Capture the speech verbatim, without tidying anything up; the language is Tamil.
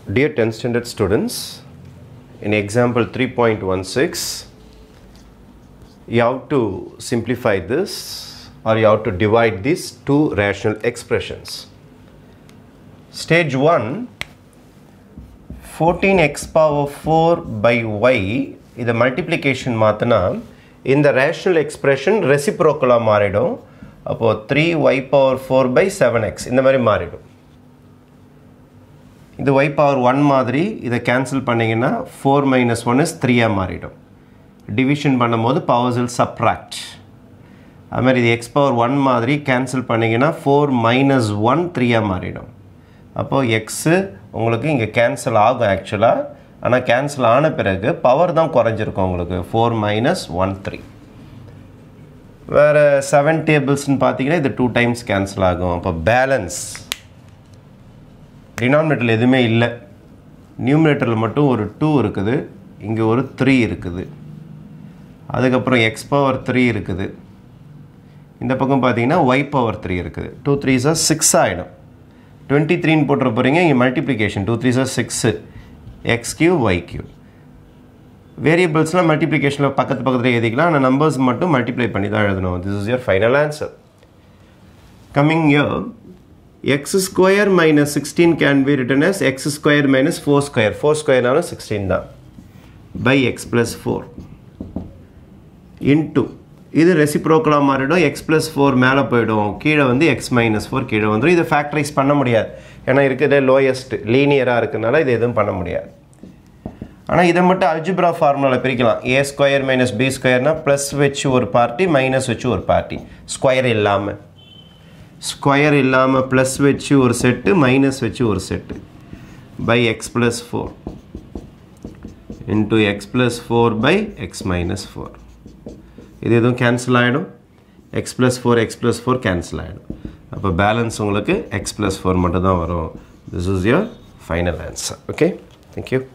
Dear tenth standard students, in example three point one six, you have to simplify this or you have to divide these two rational expressions. Stage one, fourteen x power four by y, this multiplication mathana, in the rational expression reciprocal மாறிடும். அப்போ three y power four by seven x இந்த மாதிரி மாறிடும். இது y power one மாதிரி இதை cancel பண்ணீங்கன்னா four minus one is three ஆ மாறிடும். division பண்ணும்போது powers will subtract. அது மாதிரி இது x power one மாதிரி cancel பண்ணீங்கன்னா four minus one three ஆ மாறிடும். அப்போ x உங்களுக்கு இங்கே cancel ஆகும் actually. ஆனால் cancel ஆன பிறகு power தான் குறைஞ்சிருக்கும் உங்களுக்கு four minus one three. வேறு seven tablesன்னு பார்த்தீங்கன்னா இது two times cancel ஆகும். அப்போ balance denominator எதுவுமே இல்லை, நியூமினேட்டரில் மட்டும் ஒரு two இருக்குது, இங்கே ஒரு three இருக்குது, அதுக்கப்புறம் x power three இருக்குது, இந்த பக்கம் பார்த்தீங்கன்னா y power three இருக்குது. two threes are six ஆகிடும். twenty-three ன்னு போட்டுற போகிறீங்க, இங்கே multiplication two threes are six, x cube y cube. வேரியபிள்ஸ்லாம் மல்டிப்ளிகேஷனில் பக்கத்து பக்கத்தில் எழுதிக்கலாம், ஆனால் நம்பர்ஸ் மட்டும் மல்டிப்ளை பண்ணி தான் எழுதணும். This is your final answer. Coming year, x square minus sixteen can be written as x square minus four square. four square நாலும் sixteen தான். by x plus four. into. இது ரெசிப்ரோக்கலாக மாறிடும். x plus four மேலே போயிடும், கீழே வந்து x minus four கீழே வந்துடும். இதை ஃபேக்டரைஸ் பண்ண முடியாது, ஏன்னா இருக்கிறதே லோயஸ்ட் லீனியராக இருக்கிறதுனால இது எதுவும் பண்ண முடியாது. ஆனால் இதை மட்டும் அல்ஜிப்ரா ஃபார்முலாவில் பிரிக்கலாம். a ஸ்கொயர் மைனஸ் பி ஸ்கொயர்னா ப்ளஸ் வச்சு ஒரு பார்ட்டி, மைனஸ் வச்சு ஒரு பார்ட்டி. ஸ்கொயர் இல்லாமல் ஸ்கொயர் இல்லாமல் ப்ளஸ் வச்சு ஒரு செட்டு, மைனஸ் வச்சு ஒரு set. By x plus four into x plus four by x minus four. இது எதுவும் கேன்சல் ஆகிடும். X plus four x plus four cancel ஆகிடும். அப்போ பேலன்ஸ் உங்களுக்கு எக்ஸ் ப்ளஸ் ஃபோர் மட்டும் தான் வரும். This is your final answer. Okay, thank you.